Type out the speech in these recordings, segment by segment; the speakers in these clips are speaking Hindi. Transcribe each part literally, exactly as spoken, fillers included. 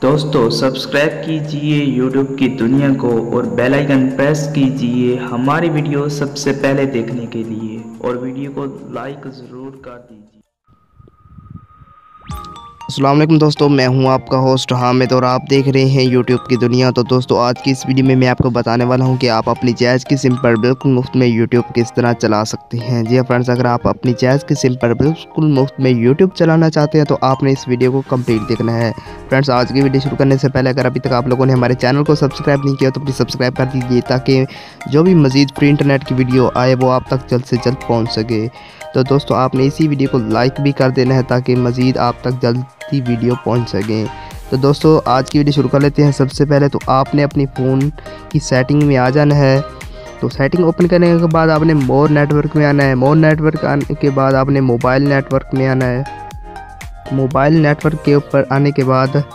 दोस्तों सब्सक्राइब कीजिए यूट्यूब की दुनिया को और बेल आइकन प्रेस कीजिए हमारी वीडियो सबसे पहले देखने के लिए और वीडियो को लाइक ज़रूर कर दीजिए। अस्सलाम वालेकुम दोस्तों, मैं हूं आपका होस्ट हामिद और आप देख रहे हैं यूट्यूब की दुनिया। तो दोस्तों आज की इस वीडियो में मैं आपको बताने वाला हूं कि आप अपनी जायज़ की सिम पर बिल्कुल मुफ्त में यूट्यूब किस तरह चला सकते हैं। जी फ्रेंड्स, अगर आप अपनी जायज़ की सिम पर बिल्कुल मुफ्त में यूट्यूब चलाना चाहते हैं तो आपने इस वीडियो को कंप्लीट देखना है। फ्रेंड्स, आज की वीडियो शुरू करने से पहले अगर अभी तक आप लोगों ने हमारे चैनल को सब्सक्राइब नहीं किया तो प्लीज़ सब्सक्राइब कर दीजिए ताकि जो भी मज़ीद फ्री इंटरनेट की वीडियो आए वो आप तक जल्द से जल्द पहुँच सके। तो दोस्तों आपने इसी वीडियो को लाइक भी कर देना है ताकि मज़ीद आप तक जल्दी वीडियो पहुंच सकें। तो दोस्तों आज की वीडियो शुरू कर लेते हैं। सबसे पहले तो आपने अपनी फ़ोन की सेटिंग में आ जाना है। तो सेटिंग ओपन करने के बाद आपने मोर नेटवर्क में आना है। मोर नेटवर्क आने के बाद आपने मोबाइल नेटवर्क में आना है। मोबाइल नेटवर्क के ऊपर आने के बाद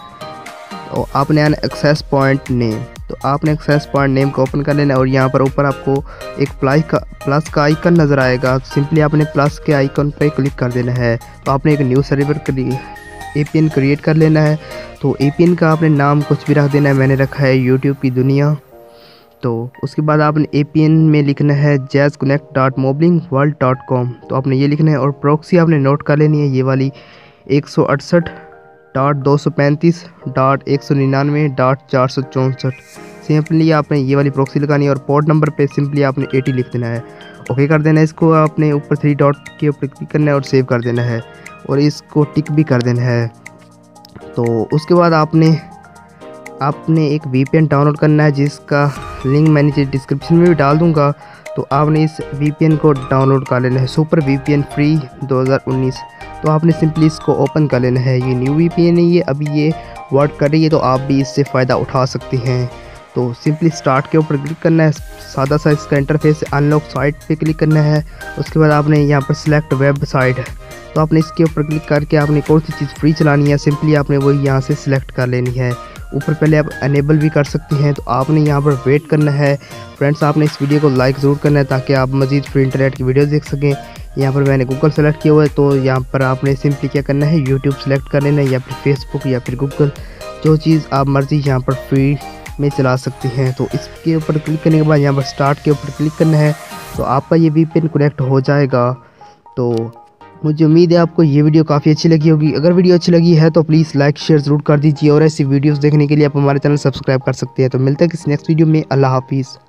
आपने आना एक्सेस पॉइंट नेम। तो आपने एक्सेस पॉइंट नेम को ओपन कर लेना है और यहाँ पर ऊपर आपको एक प्लस का प्लस का आइकन नज़र आएगा। सिंपली आपने प्लस के आइकन पे क्लिक कर देना है। तो आपने एक new server A P N create कर लेना है। तो ए पी एन का आपने नाम कुछ भी रख देना है, मैंने रखा है यूट्यूब की दुनिया। तो उसके बाद आपने ए पी एन में लिखना है Jazz connect dot mobilink world dot com. तो आपने ये लिखना है और प्रॉक्सी आपने नोट कर लेनी है, ये वाली एक सौ अड़सठ डॉट दो सौ पैंतीस डॉट एक सौ निन्यानवे डॉट चार सौ चौंसठ। सिंपली आपने ये वाली प्रॉक्सी लगानी है और पोर्ट नंबर पे सिंपली आपने एटी लिख देना है। ओके कर देना है। इसको आपने ऊपर थ्री डॉट के ऊपर क्लिक करना है और सेव कर देना है और इसको टिक भी कर देना है। तो उसके बाद आपने आपने एक वी पी एन डाउनलोड करना है जिसका लिंक मैं नीचे डिस्क्रिप्शन में भी डाल दूँगा। तो आपने इस वी पी एन को डाउनलोड कर लेना है, super V P N free दो हज़ार उन्नीस। तो आपने सिंपली इसको ओपन कर लेना है। ये न्यू वी पी एन है, ये अभी ये वर्क कर रही है तो आप भी इससे फ़ायदा उठा सकते हैं। तो सिंपली स्टार्ट के ऊपर क्लिक करना है, सादा सा इसका इंटरफेस अनलॉक साइट पे क्लिक करना है। उसके बाद आपने यहाँ पर सिलेक्ट वेब साइट, तो आपने इसके ऊपर क्लिक करके आपने कौन सी चीज़ फ्री चलानी है सिंपली आपने वही यहाँ से सिलेक्ट कर लेनी है। ऊपर पहले आप अनेबल भी कर सकते हैं। तो आपने यहाँ पर वेट करना है। फ्रेंड्स, आपने इस वीडियो को लाइक ज़रूर करना है ताकि आप मज़ीद फ्री इंटरनेट की वीडियो देख सकें। यहाँ पर मैंने गूगल सेलेक्ट किया हुआ है तो यहाँ पर आपने सिंपली क्या करना है, यूट्यूब सेलेक्ट कर लेना है या फिर फेसबुक या फिर गूगल, जो चीज़ आप मर्ज़ी यहाँ पर फ्री में चला सकते हैं। तो इसके ऊपर क्लिक करने के बाद यहाँ पर स्टार्ट के ऊपर क्लिक करना है तो आपका ये वी पी एन कनेक्ट हो जाएगा। तो मुझे उम्मीद है आपको ये वीडियो काफ़ी अच्छी लगी होगी। अगर वीडियो अच्छी लगी है तो प्लीज़ लाइक शेयर ज़रूर कर दीजिए और ऐसी वीडियोस देखने के लिए आप हमारे चैनल सब्सक्राइब कर सकते हैं। तो मिलते हैं किसी नेक्स्ट वीडियो में। अल्लाह हाफिज़।